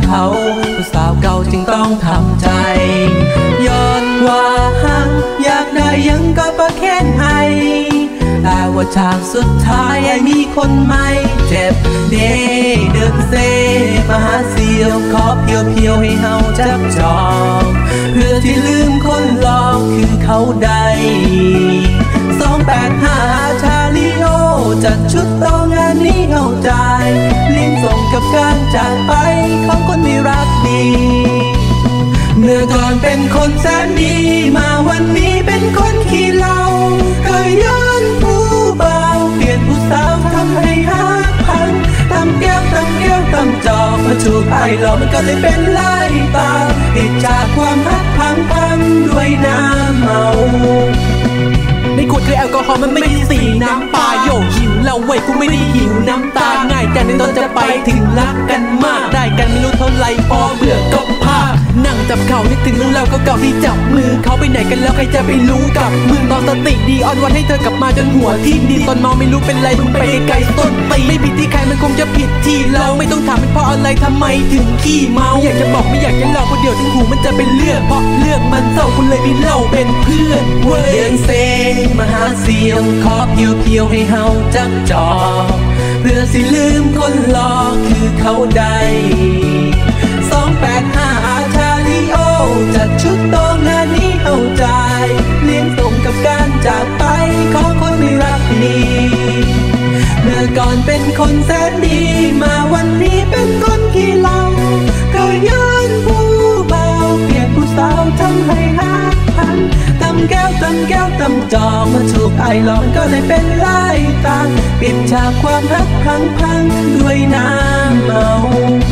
เขาผู้สาวเก่าจึงต้องทำใจย้อนว่าหักอยากได้ยังก็ประแค้นให้แต่ว่าฉากสุดท้ายมีคนใหม่เจ็บเด้เดินเซมาหาเสียวขอเพียวให้เฮาจับจองเพื่อที่ลืมคนหลอกคือเขาได้285ชาลิโอจัดชุดโตงานนี้เอาใจลิ้นส่งกับการจากไปของคนไม่รักดีเมื่อก่อนเป็นคนแสนดีมาวันนี้เป็นคนขี้เหล้าเคยย้อนผู้เบาเปลี่ยนผู้สาวทำให้หักพังทำแก้วจอกมาถูกไอ้หลอกมันก็เลยเป็นลายตาติดจากความหักพังด้วยน้ำเมาในขวดคือแอลกอฮอล์มันไม่ได้สีน้ำปลาโยหิวเหล้าเว้ยกูไม่ได้หิวน้ำตาง่ายกันในตอนจะไปถึงรักกันมากได้กันไม่รู้เท่าไรพอเบื่อก็พานั่งจับเข่านึกถึงเรื่องราวเก่าๆที่จับมือเขาไปไหนกันแล้วใครจะไปรู้กับมึงตอนสติดีอ้อนวันให้เธอกลับมาจนหัวทิ่มดินตอนเมาไม่รู้เป็นไรมึงไปไกลต้นตีไม่ผิดที่ใครมันคงจะผิดที่เราไม่ต้องถามเป็นเพราะอะไรทำไมถึงขี้เมาอยากจะบอกไม่อยากจะเล่าเพราะเดี๋ยวถึงหูมันจะเป็นเรื่องเพราะเรื่องมันเศร้าคุณเลยไม่เล่าเป็นเพื่อนเว้ยเดินเซมาหาเสียงขอเพียวให้เฮาจับจองเพื่อสิลืมคนหลอกคือเขาได้285ชาลิโอจัดชุดโตงานนี้เอาใจเลี้ยงส่งกับการจากไปของคนไม่รักดีเมื่อก่อนเป็นคนแสนดีมาวันนี้เป็นคนขี้เหล้าก็ย้อนผู้เบาเปลี่ยนผู้สาวทำให้หักพันตำแก้วจองมาถูกไอ้หลอกก็เลยเป็นลายตาปิดฉากความหักพังด้วยน้ำเมา